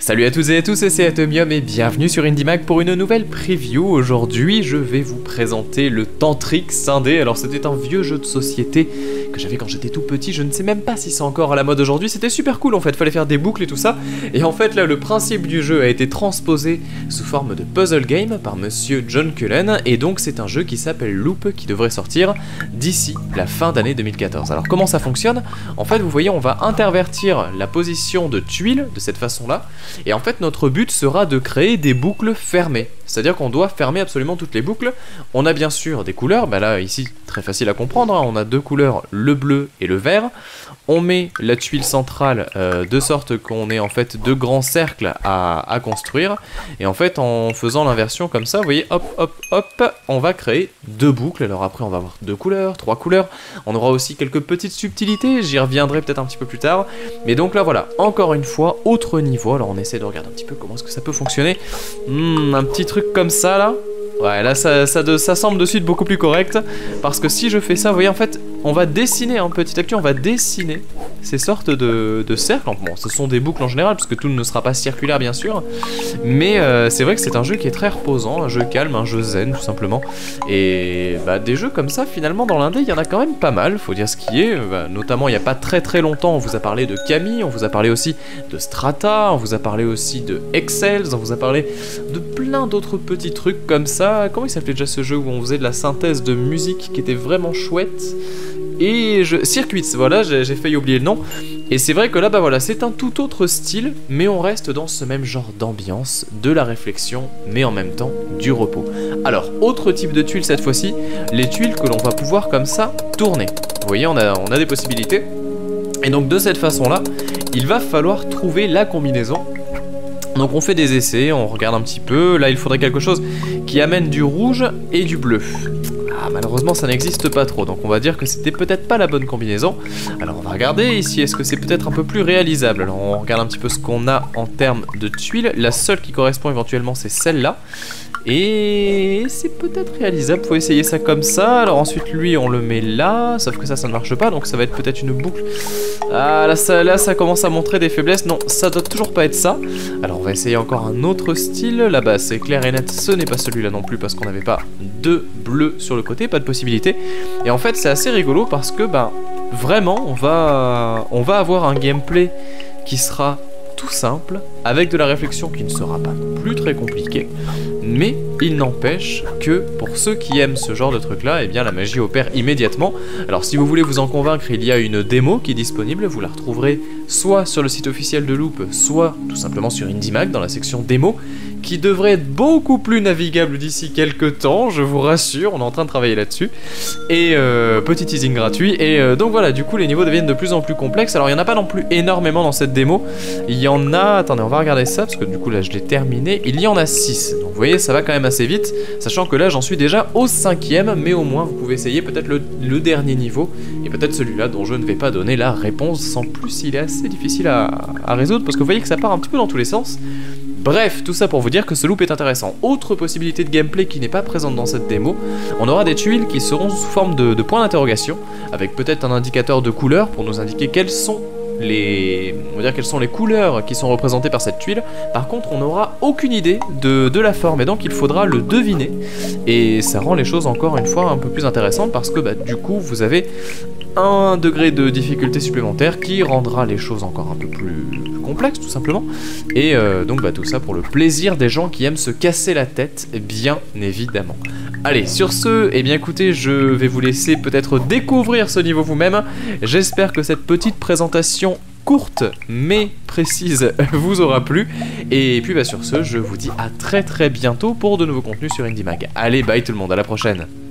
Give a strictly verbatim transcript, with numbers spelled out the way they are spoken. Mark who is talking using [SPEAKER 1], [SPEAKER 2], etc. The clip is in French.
[SPEAKER 1] Salut à toutes et à tous, c'est Atomium et bienvenue sur IndieMag pour une nouvelle preview. Aujourd'hui, je vais vous présenter le Tantric Scindé. Alors, c'était un vieux jeu de société que j'avais quand j'étais tout petit. Je ne sais même pas si c'est encore à la mode aujourd'hui. C'était super cool en fait, fallait faire des boucles et tout ça. Et en fait, là, le principe du jeu a été transposé sous forme de puzzle game par monsieur John Cullen. Et donc, c'est un jeu qui s'appelle Loop qui devrait sortir d'ici la fin d'année deux mille quatorze. Alors, comment ça fonctionne? En fait, vous voyez, on va intervertir la position de tuiles de cette façon-là. Et en fait, notre but sera de créer des boucles fermées. C'est-à-dire qu'on doit fermer absolument toutes les boucles. On a bien sûr des couleurs, bah là, ici, très facile à comprendre, hein. On a deux couleurs, le bleu et le vert. On met la tuile centrale euh, de sorte qu'on ait en fait deux grands cercles à, à construire. Et en fait, en faisant l'inversion comme ça, vous voyez, hop, hop, hop, on va créer deux boucles. Alors après, on va avoir deux couleurs, trois couleurs. On aura aussi quelques petites subtilités, j'y reviendrai peut-être un petit peu plus tard. Mais donc là, voilà, encore une fois, autre niveau. Alors on essaie de regarder un petit peu comment est-ce que ça peut fonctionner. Hmm, un petit truc comme ça, là. Ouais, là, ça, ça, de, ça semble de suite beaucoup plus correct. Parce que si je fais ça, vous voyez, en fait, on va dessiner, hein, petit à petit, on va dessiner ces sortes de, de cercles. Bon, ce sont des boucles en général, puisque tout ne sera pas circulaire, bien sûr. Mais euh, c'est vrai que c'est un jeu qui est très reposant, un jeu calme, un jeu zen, tout simplement. Et bah, des jeux comme ça, finalement, dans l'indé, il y en a quand même pas mal, faut dire ce qui est. Bah, notamment, il n'y a pas très très longtemps, on vous a parlé de Camille, on vous a parlé aussi de Strata, on vous a parlé aussi de Excels, on vous a parlé de plein d'autres petits trucs comme ça. Comment il s'appelait déjà ce jeu où on faisait de la synthèse de musique qui était vraiment chouette? Et je... Circuits, voilà, j'ai failli oublier le nom. Et c'est vrai que là, bah voilà, c'est un tout autre style, mais on reste dans ce même genre d'ambiance, de la réflexion, mais en même temps du repos. Alors, autre type de tuiles cette fois-ci, les tuiles que l'on va pouvoir comme ça tourner. Vous voyez, on a, on a des possibilités. Et donc de cette façon-là, il va falloir trouver la combinaison. Donc on fait des essais, on regarde un petit peu. Là, il faudrait quelque chose qui amène du rouge et du bleu. Ah, malheureusement, ça n'existe pas trop, donc on va dire que c'était peut-être pas la bonne combinaison. Alors on va regarder ici, est-ce que c'est peut-être un peu plus réalisable? Alors on regarde un petit peu ce qu'on a en termes de tuiles. La seule qui correspond éventuellement, c'est celle-là. Et c'est peut-être réalisable, faut essayer ça comme ça. Alors ensuite lui on le met là, sauf que ça ça ne marche pas, donc ça va être peut-être une boucle. Ah là ça, là ça commence à montrer des faiblesses, non ça doit toujours pas être ça. Alors on va essayer encore un autre style, là-bas c'est clair et net, ce n'est pas celui-là non plus parce qu'on n'avait pas de bleu sur le côté, pas de possibilité. Et en fait c'est assez rigolo parce que ben vraiment on va, on va avoir un gameplay qui sera tout simple, avec de la réflexion qui ne sera pas non plus très compliquée, mais il n'empêche que pour ceux qui aiment ce genre de truc là, eh bien la magie opère immédiatement. Alors si vous voulez vous en convaincre, il y a une démo qui est disponible, vous la retrouverez soit sur le site officiel de Loop, soit tout simplement sur IndieMag dans la section démo, qui devrait être beaucoup plus navigable d'ici quelques temps, je vous rassure, on est en train de travailler là-dessus. Et euh, petit teasing gratuit, et euh, donc voilà, du coup les niveaux deviennent de plus en plus complexes. Alors il n'y en a pas non plus énormément dans cette démo, il y en a, attendez on va regarder ça, parce que du coup là je l'ai terminé, il y en a six, donc vous voyez ça va quand même assez vite, sachant que là j'en suis déjà au cinquième, mais au moins vous pouvez essayer peut-être le, le dernier niveau, et peut-être celui-là dont je ne vais pas donner la réponse, en plus il est assez difficile à, à résoudre, parce que vous voyez que ça part un petit peu dans tous les sens. Bref, tout ça pour vous dire que ce loop est intéressant. Autre possibilité de gameplay qui n'est pas présente dans cette démo, on aura des tuiles qui seront sous forme de, de points d'interrogation, avec peut-être un indicateur de couleur pour nous indiquer quelles sont les, on va dire quelles sont les couleurs qui sont représentées par cette tuile. Par contre, on n'aura aucune idée de, de la forme, et donc il faudra le deviner. Et ça rend les choses encore une fois un peu plus intéressantes, parce que bah, du coup, vous avez un degré de difficulté supplémentaire qui rendra les choses encore un peu plus complexes tout simplement, et euh, donc bah, tout ça pour le plaisir des gens qui aiment se casser la tête, bien évidemment. Allez, sur ce, eh bien écoutez, je vais vous laisser peut-être découvrir ce niveau vous-même. J'espère que cette petite présentation courte mais précise vous aura plu, et puis bah, sur ce, je vous dis à très très bientôt pour de nouveaux contenus sur IndieMag. Allez, bye tout le monde, à la prochaine.